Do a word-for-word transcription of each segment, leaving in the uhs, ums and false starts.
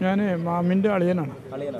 ഞാൻ മാമിൻ്റെ അളിയനാണ്.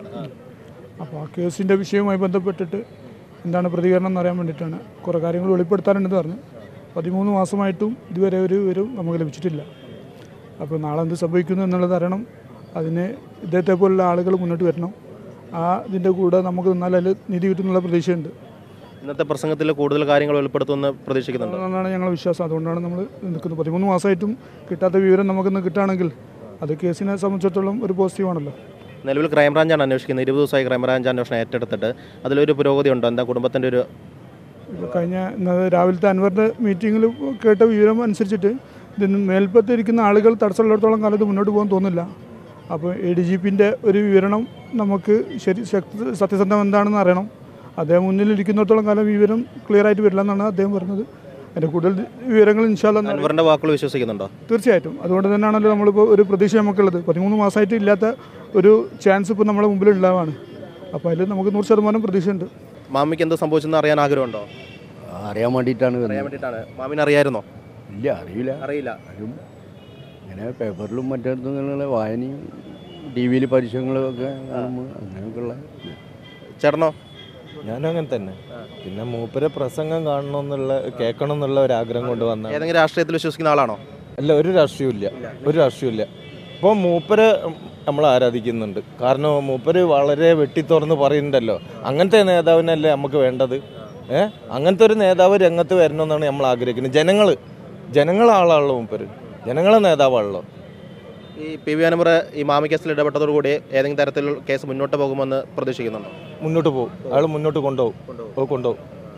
അപ്പോൾ ആ കേസിൻ്റെ വിഷയവുമായി ബന്ധപ്പെട്ടിട്ട് എന്താണ് പ്രതികരണം എന്നറിയാൻ വേണ്ടിയിട്ടാണ്. കുറേ കാര്യങ്ങൾ വെളിപ്പെടുത്താനുണ്ടെന്ന് പറഞ്ഞു. പതിമൂന്ന് മാസമായിട്ടും ഇതുവരെ ഒരു വിവരവും നമുക്ക് ലഭിച്ചിട്ടില്ല. അപ്പോൾ നാളെ എന്ത് സംഭവിക്കുന്നു എന്നുള്ളത് അറിയണം. അതിന് ഇദ്ദേഹത്തെ പോലുള്ള ആളുകൾ മുന്നോട്ട് വരണം. ആ ഇതിൻ്റെ കൂടെ നമുക്ക് നിന്നാൽ അതിൽ നീതി കിട്ടുന്നുള്ള പ്രതീക്ഷയുണ്ട്. ഇന്നത്തെ പ്രസംഗത്തിൽ കൂടുതൽ കാര്യങ്ങൾ വെളിപ്പെടുത്തുമെന്ന് പ്രതീക്ഷിക്കുന്നുണ്ട് എന്നാണ് ഞങ്ങളുടെ വിശ്വാസം. അതുകൊണ്ടാണ് നമ്മൾ നിൽക്കുന്നത്. പതിമൂന്ന് മാസമായിട്ടും കിട്ടാത്ത വിവരം നമുക്കിന്ന് കിട്ടുകയാണെങ്കിൽ അത് കേസിനെ സംബന്ധിച്ചിടത്തോളം ഒരു പോസിറ്റീവാണല്ലോ. നിലവിൽ ക്രൈംബ്രാഞ്ചാണ് അന്വേഷിക്കുന്നത്. ഇരുപത് ദിവസമായി ക്രൈംബ്രാഞ്ച് അന്വേഷണം ഏറ്റെടുത്തിട്ട് അതിലൊരു പുരോഗതി ഉണ്ടോ? എന്താ കുടുംബത്തിൻ്റെ ഒരു ഇപ്പോൾ കഴിഞ്ഞ രാവിലത്തെ അൻവറിൻ്റെ മീറ്റിങ്ങിൽ കേട്ട വിവരം അനുസരിച്ചിട്ട് ഇതിന് മേൽപ്പത്തിരിക്കുന്ന ആളുകൾ തടസ്സമുള്ളിടത്തോളം കാലം ഇത് മുന്നോട്ട് പോകാൻ തോന്നില്ല. അപ്പോൾ എ ഡി ജി പിൻ്റെ ഒരു വിവരണം നമുക്ക് ശരി സത്യസന്ധം എന്താണെന്ന് അറിയണം. അദ്ദേഹം മുന്നിലിരിക്കുന്നിടത്തോളം കാലം വിവരം ക്ലിയർ ആയിട്ട് വരില്ല എന്നാണ് അദ്ദേഹം പറഞ്ഞത്. അതിൻ്റെ കൂടുതൽ വിവരങ്ങൾ ഇൻഷാ അല്ലാഹ് അൻവറിൻ്റെ വാക്കുകൾ വിശ്വസിക്കുന്നുണ്ടോ? തീർച്ചയായിട്ടും. അതുകൊണ്ട് തന്നെയാണല്ലോ നമ്മളിപ്പോൾ ഒരു പ്രതീക്ഷ നമുക്കുള്ളത്. പതിമൂന്ന് മാസമായിട്ട് ഇല്ലാത്ത ഒരു ചാൻസ് ഇപ്പോൾ നമ്മുടെ മുമ്പിൽ ഉണ്ടാവാണ്. അപ്പോൾ അതിൽ നമുക്ക് നൂറ് ശതമാനം പ്രതീക്ഷയുണ്ട്. മാമിക്ക് എന്ത് സംഭവിച്ചെന്ന് അറിയാൻ ആഗ്രഹമുണ്ടോ? അറിയാൻ വേണ്ടിയിട്ടാണ്. അറിയാൻ വേണ്ടിയിട്ടാണ്. മാമിന് അറിയായിരുന്നോ? ഇല്ല, അറിയില്ല. അറിയില്ല. ഇങ്ങനെ പേപ്പറിലും മറ്റിടത്തും ഇങ്ങനെയുള്ള വായനയും ടി വിയിൽ പരിചയങ്ങളും ഒക്കെ കാണുമ്പോൾ അങ്ങനെയൊക്കെയുള്ള. ചേട്ടനോ? ഞാനും അങ്ങനെ തന്നെ. പിന്നെ മൂപ്പരെ പ്രസംഗം കാണണമെന്നുള്ള കേൾക്കണം എന്നുള്ള ഒരു ആഗ്രഹം കൊണ്ട് വന്ന. ഏതെങ്കിലും രാഷ്ട്രീയത്തിൽ വിശ്വസിക്കുന്ന ആളാണോ? അല്ല, ഒരു രാഷ്ട്രീയവും ഇല്ല, ഒരു രാഷ്ട്രീയവും ഇല്ല. അപ്പോൾ മൂപ്പര് നമ്മൾ ആരാധിക്കുന്നുണ്ട്. കാരണം മൂപ്പര് വളരെ വെട്ടിത്തുറന്ന് പറയുന്നുണ്ടല്ലോ. അങ്ങനത്തെ നേതാവിനല്ലേ നമുക്ക് വേണ്ടത്. ഏഹ് അങ്ങനത്തെ ഒരു നേതാവ് രംഗത്ത് വരണമെന്നാണ് നമ്മൾ ആഗ്രഹിക്കുന്നത്. ജനങ്ങൾ ജനങ്ങളാളാണല്ലോ മൂപ്പര്, ജനങ്ങളെ നേതാവാണല്ലോ. ഈ പി വി അൻവർ ഈ മാമി കേസിൽ ഇടപെട്ടതോടുകൂടി ഏതെങ്കിലും തരത്തിൽ കേസ് മുന്നോട്ട് പോകുമെന്ന് പ്രതീക്ഷിക്കുന്നുണ്ടോ? മുന്നോട്ട് പോകും, അയാൾ മുന്നോട്ട് കൊണ്ടുപോകും കൊണ്ടുപോകും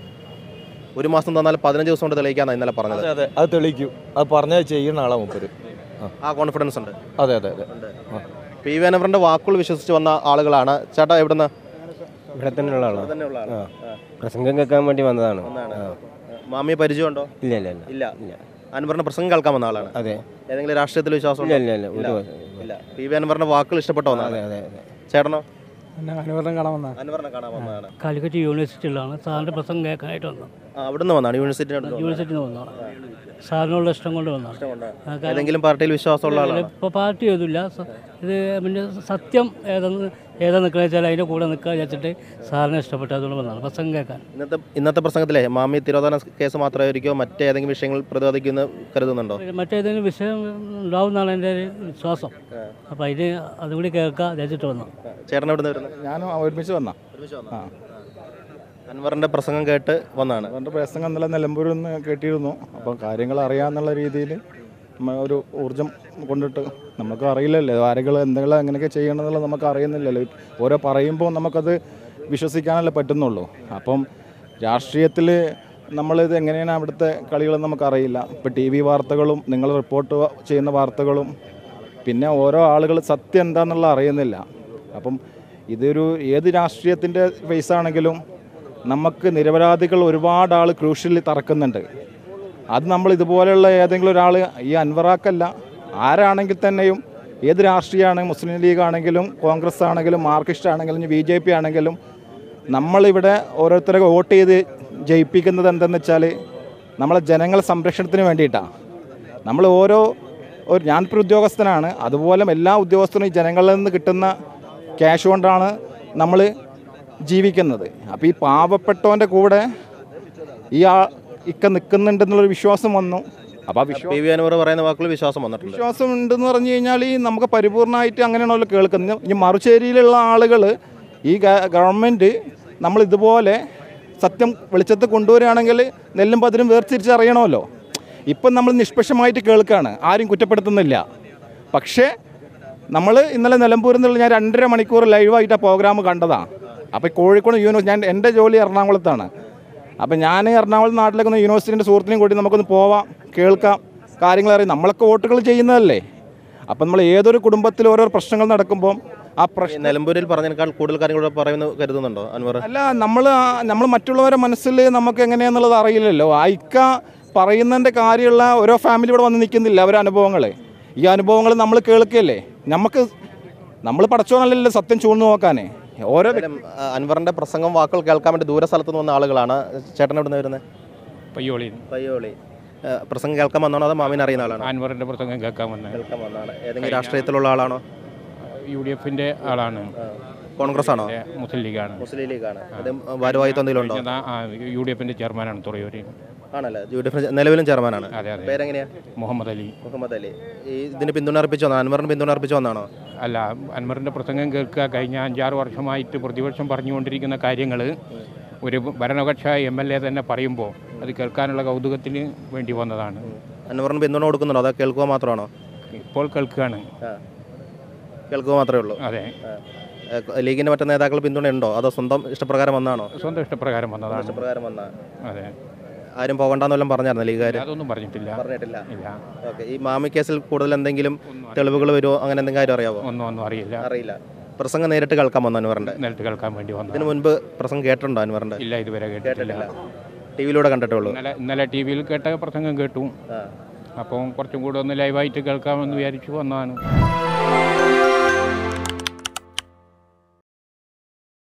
ഒരു മാസം തന്നാൽ പതിനഞ്ച് ദിവസം കൊണ്ട് തെളിയിക്കാന്നാണ് ഇന്നലെ പറഞ്ഞത്. അതെ അതെ, അത് തെളിയിക്കും. അത് പറഞ്ഞത് ചെയ്യുന്ന ആളാണ് മൂപ്പര്. ആ കോൺഫിഡൻസ് ഉണ്ട്. അതെ അതെ അതെ. പി വി അൻവറിന്റെ വാക്കുകൾ വിശ്വസിച്ച് വന്ന ആളുകളാണ്. ചേട്ടാ എവിടുന്ന്? ഇവിടെ തന്നെയുള്ള ആളാണ്. പ്രസംഗം കേൾക്കാൻ വേണ്ടി വന്നതാണ്. മാമിയെ പരിചയമുണ്ടോ? ഇല്ല ഇല്ല ഇല്ല ഇല്ല. അൻവറിന്റെ പ്രസംഗം കേൾക്കാൻ വന്ന ആളാണ്. അതെ. ഏതെങ്കിലും രാഷ്ട്രീയത്തിൽ വിശ്വാസം? ഇല്ല ഇല്ല ഇല്ല. ഇല്ല. പി വി അൻവറിന്റെ വാക്കുകൾ ഇഷ്ടപ്പെട്ടോ? അതെ അതെ അതെ. ചേട്ടനോ? അൻവറിനെ കാണാൻ വന്ന അൻവറിനെ കാണാൻ വന്നതാണ്. കാലിക്കറ്റ് യൂണിവേഴ്സിറ്റിയിലാണ് സാറിൻ്റെ പ്രസംഗം കേൾക്കാനായിട്ട് വന്നത്. അവിടുന്ന് വന്നാണ്? യൂണിവേഴ്സിറ്റി യൂണിവേഴ്സിറ്റിയിൽ നിന്ന് വന്നതാണ്. സാറിനുള്ള ഇഷ്ടം കൊണ്ട് വന്നതാണ്. ഏതെങ്കിലും പാർട്ടിയിൽ വിശ്വാസമുള്ള ആളാണ്? ഇപ്പോൾ പാർട്ടി ഒന്നുമില്ല. ഇത് പിന്നെ സത്യം ഏതെന്ന് ഏതാ നിൽക്കുക വെച്ചാൽ അതിൻ്റെ കൂടെ നിൽക്കുക വെച്ചിട്ട് സാറിനെ ഇഷ്ടപ്പെട്ടു അതുകൊണ്ട് വന്നതാണ് പ്രസംഗം കേൾക്കാൻ. ഇന്നത്തെ ഇന്നത്തെ പ്രസംഗത്തിലെ മാമി തിരോധാന കേസ് മാത്രമായിരിക്കുമോ മറ്റേതെങ്കിലും വിഷയങ്ങൾ പ്രതിപാദിക്കുന്ന കരുതുന്നുണ്ടോ? മറ്റേതെങ്കിലും വിഷയം ഉണ്ടാവുമെന്നാണ് എൻ്റെ ഒരു വിശ്വാസം. അപ്പോൾ അതിന് അതുകൂടി കേൾക്കുക വെച്ചിട്ട് വന്നു. ചേട്ടൻ എവിടെ നിന്ന് വരുന്നത്? ഞാനും ഒരുമിച്ച് വന്നാ. അൻവറിന്റെ പ്രസംഗം കേട്ട് വന്നാണ്. അവൻ്റെ പ്രസംഗം ഇന്നലെ നിലമ്പൂരിൽ നിന്ന് കേട്ടിരുന്നു. അപ്പം കാര്യങ്ങൾ അറിയാമെന്നുള്ള രീതിയിൽ ഒരു ഊർജം കൊണ്ടിട്ട് നമുക്ക് അറിയില്ലല്ലോ ആരുകൾ എന്തെങ്കിലും എങ്ങനെയൊക്കെ ചെയ്യണമെന്നുള്ളത് നമുക്ക് അറിയുന്നില്ലല്ലോ. ഓരോ പറയുമ്പോൾ നമുക്കത് വിശ്വസിക്കാനല്ലേ പറ്റുന്നുള്ളൂ. അപ്പം രാഷ്ട്രീയത്തിൽ നമ്മളിത് എങ്ങനെയാണ് അവിടുത്തെ കളികളെന്ന് നമുക്കറിയില്ല. ഇപ്പോൾ ടി വി വാർത്തകളും നിങ്ങൾ റിപ്പോർട്ട് ചെയ്യുന്ന വാർത്തകളും പിന്നെ ഓരോ ആളുകൾ സത്യം എന്താണെന്നുള്ള അറിയുന്നില്ല. അപ്പം ഇതൊരു ഏത് രാഷ്ട്രീയത്തിൻ്റെ ഫേസാണെങ്കിലും നമുക്ക് നിരപരാധികൾ ഒരുപാട് ആൾ ക്രൂഷ്യലി തറക്കുന്നുണ്ട്. അത് നമ്മൾ ഇതുപോലെയുള്ള ഏതെങ്കിലും ഒരാൾ, ഈ അൻവറാക്കല്ല ആരാണെങ്കിൽ തന്നെയും, ഏത് രാഷ്ട്രീയമാണെങ്കിലും മുസ്ലിം ലീഗ് ആണെങ്കിലും കോൺഗ്രസ് ആണെങ്കിലും മാർക്സിസ്റ്റ് ആണെങ്കിലും ബി ജെ പി ആണെങ്കിലും നമ്മളിവിടെ ഓരോരുത്തരെ വോട്ട് ചെയ്ത് ജയിപ്പിക്കുന്നത് എന്തെന്ന് വെച്ചാൽ നമ്മളെ ജനങ്ങളെ സംരക്ഷണത്തിന് വേണ്ടിയിട്ടാണ്. നമ്മൾ ഓരോ ഒരു ഞാനിപ്പോൾ ഉദ്യോഗസ്ഥനാണ്, അതുപോലെ എല്ലാ ഉദ്യോഗസ്ഥരും ഈ ജനങ്ങളിൽ നിന്ന് കിട്ടുന്ന ക്യാഷ് കൊണ്ടാണ് നമ്മൾ ജീവിക്കുന്നത്. അപ്പോൾ ഈ പാവപ്പെട്ടവൻ്റെ കൂടെ ഈ ആ ഇക്ക നിൽക്കുന്നുണ്ടെന്നുള്ളൊരു വിശ്വാസം വന്നു. അപ്പോൾ ആ വിശ്വാസം പി വി അൻവർ പറയുന്ന വാക്കുകൾ വിശ്വാസം വന്നിട്ടുണ്ട്. വിശ്വാസം ഉണ്ടെന്ന് പറഞ്ഞു കഴിഞ്ഞാൽ ഈ നമുക്ക് പരിപൂർണ്ണമായിട്ട് അങ്ങനെയാണല്ലോ കേൾക്കുന്നത്. ഈ മറുചേരിയിലുള്ള ആളുകൾ ഈ ഗവൺമെൻറ് നമ്മൾ ഇതുപോലെ സത്യം വെളിച്ചത്ത് കൊണ്ടുവരികയാണെങ്കിൽ നെല്ലും പതിരും വേർതിരിച്ചറിയണമല്ലോ. ഇപ്പം നമ്മൾ നിഷ്പക്ഷമായിട്ട് കേൾക്കുകയാണ്, ആരും കുറ്റപ്പെടുത്തുന്നില്ല. പക്ഷേ നമ്മൾ ഇന്നലെ നിലമ്പൂരിൽ നിന്നുള്ള ഞാൻ രണ്ടര മണിക്കൂർ ലൈവായിട്ട് ആ പ്രോഗ്രാം കണ്ടതാണ്. അപ്പോൾ കോഴിക്കോട് യൂണിവേഴ്സിറ്റി, ഞാൻ എൻ്റെ ജോലി എറണാകുളത്താണ്. അപ്പം ഞാൻ എറണാകുളം നാട്ടിലേക്ക് ഒന്ന് യൂണിവേഴ്സിറ്റിൻ്റെ സുഹൃത്തിനെയും കൂടി നമുക്കൊന്ന് പോവാം, കേൾക്കാം, കാര്യങ്ങൾ അറിയാം. നമ്മളൊക്കെ വോട്ടുകൾ ചെയ്യുന്നതല്ലേ. അപ്പം നമ്മൾ ഏതൊരു കുടുംബത്തിൽ ഓരോ പ്രശ്നങ്ങൾ നടക്കുമ്പോൾ ആ പ്രശ്നം നിലമ്പൂരിൽ പറഞ്ഞതിനേക്കാൾ കൂടുതൽ കാര്യങ്ങൾ പറയുന്നു കരുതുന്നുണ്ടോ അൻവർ? അല്ല, നമ്മൾ നമ്മൾ മറ്റുള്ളവരെ മനസ്സിൽ നമുക്ക് എങ്ങനെയാണെന്നുള്ളത് അറിയില്ലല്ലോ. ആ ഇക്ക പറയുന്നതിൻ്റെ കാര്യമുള്ള ഓരോ ഫാമിലി ഇവിടെ വന്ന് നിൽക്കുന്നില്ല, അവരുടെ അനുഭവങ്ങൾ. ഈ അനുഭവങ്ങൾ നമ്മൾ കേൾക്കുകയല്ലേ. നമുക്ക് നമ്മൾ പടച്ചോനല്ലല്ലോ സത്യം ചൂഴ്ന്നു നോക്കാനേ. ഓരോ അൻവറിന്റെ പ്രസംഗം വാക്കുകൾ കേൾക്കാൻ വേണ്ടി ദൂര സ്ഥലത്ത് നിന്ന് വന്ന ആളുകളാണ്. ചേട്ടൻ എവിടെ നിന്ന് വരുന്നത്? പയ്യോളി. പയ്യോളി. പ്രസംഗം കേൾക്കാൻ വന്നാണോ അതോ മാമിനെ അറിയുന്ന ആളാണോ? അൻവറിന്റെ പ്രസംഗം കേൾക്കാൻ വന്ന കേൾക്കാൻ വന്നതാണ്. ഏതെങ്കിലും രാഷ്ട്രീയത്തിലുള്ള ആളാണോ? യു ഡി എഫിൻ്റെ ആളാണ്. കോൺഗ്രസ് ആണോ? മുസ്ലിം ലീഗാണ്. മുസ്ലിം ലീഗാണ്. ഭാരവാഹിത്വം എന്തെങ്കിലും ഉണ്ടോ? യു ഡി എഫിൻ്റെ ചെയർമാനാണ് തുറയൂർ. ആണല്ലേ? യു ഡി എഫ് നിലവിലും ചെയർമാനാണ്. അതെ അതെ. പേരെങ്ങനെയാ? മുഹമ്മദ് അലി. മുഹമ്മദ് അലി. ഈ ഇതിന് പിന്തുണ അർപ്പിച്ചു വന്നോ? അൻവറിന് പിന്തുണ അർപ്പിച്ചു വന്നാണോ? അല്ല, അൻവറിൻ്റെ പ്രസംഗം കേൾക്കുക. കഴിഞ്ഞ അഞ്ചാറ് വർഷമായിട്ട് പ്രതിപക്ഷം പറഞ്ഞുകൊണ്ടിരിക്കുന്ന കാര്യങ്ങൾ ഒരു ഭരണപക്ഷ എം എൽ എ തന്നെ പറയുമ്പോൾ അത് കേൾക്കാനുള്ള കൗതുകത്തിന് വേണ്ടി വന്നതാണ്. അൻവറിന് പിന്തുണ കൊടുക്കുന്നുണ്ടോ അതോ കേൾക്കുക മാത്രമാണോ? ഇപ്പോൾ കേൾക്കുകയാണ്. കേൾക്കുക മാത്രമേ ഉള്ളൂ. അതെ. ലീഗിൻ്റെ മറ്റു നേതാക്കൾ പിന്തുണ ഉണ്ടോ അതോ സ്വന്തം ഇഷ്ടപ്രകാരം വന്നാണോ? സ്വന്തം ഇഷ്ടപ്രകാരം വന്നതാണ്. ഇഷ്ടപ്രകാരം വന്നാ. അതെ. ആരും പോകണ്ടെന്നെല്ലാം പറഞ്ഞായിരുന്നു ലീഗുകാർ? അതൊന്നും പറഞ്ഞിട്ടില്ല. പറഞ്ഞിട്ടില്ല. ഇല്ല. ഓക്കെ. ഈ മാമി കേസിൽ കൂടുതൽ എന്തെങ്കിലും തെളിവുകൾ വരുമോ അങ്ങനെ എന്തെങ്കിലും കാര്യം അറിയാമോ? ഒന്നും ഒന്നും അറിയില്ല. അറിയില്ല. പ്രസംഗം നേരിട്ട് കേൾക്കാൻ വന്നു അൻവറിൻ്റെ? നേരിട്ട് കേൾക്കാൻ വേണ്ടി വന്നു. ഇതിന് മുൻപ് പ്രസംഗം കേട്ടിട്ടുണ്ടോ അൻവറിൻ്റെ? ഇല്ല, ഇതുവരെ കേട്ടിട്ടില്ല. ടി വിയിലൂടെ കണ്ടിട്ടുള്ളൂ. ഇന്നലെ ഇന്നലെ ടി വിയിൽ കേട്ട പ്രസംഗം കേട്ടു. അപ്പോൾ കുറച്ചും കൂടെ ഒന്ന് ലൈവായിട്ട് കേൾക്കാമെന്ന് വിചാരിച്ചു വന്നതാണ്.